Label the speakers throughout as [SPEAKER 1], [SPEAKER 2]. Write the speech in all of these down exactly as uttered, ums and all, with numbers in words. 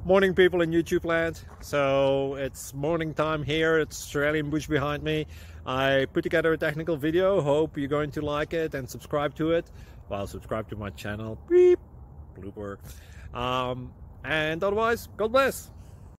[SPEAKER 1] Morning, people in YouTube land. So it's morning time here. It's Australian bush behind me. I put together a technical video. Hope you're going to like it and subscribe to it. Well, subscribe to my channel. Beep. Blooper. Um, and otherwise, God bless.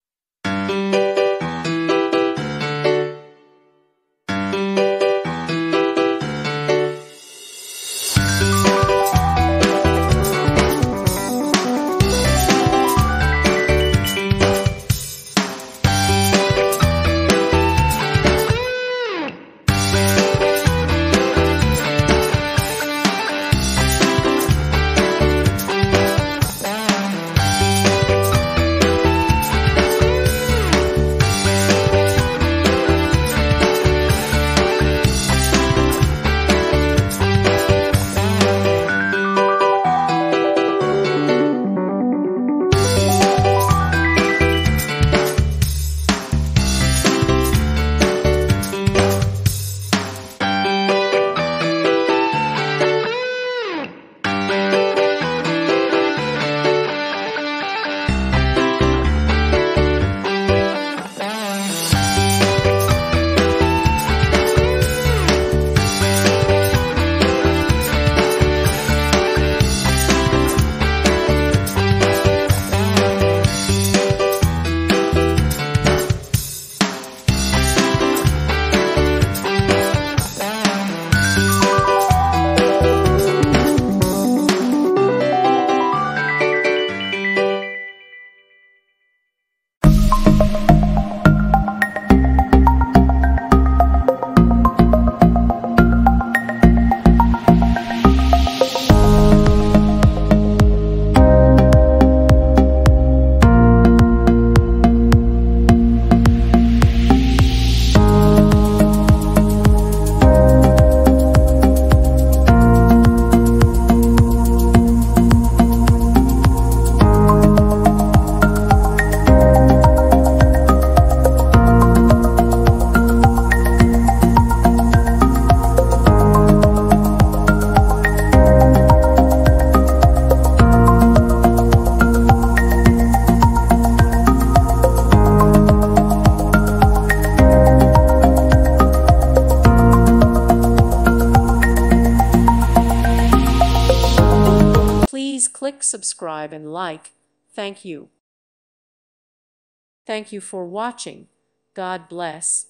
[SPEAKER 2] Please click subscribe and like. Thank you. Thank you for watching. God bless.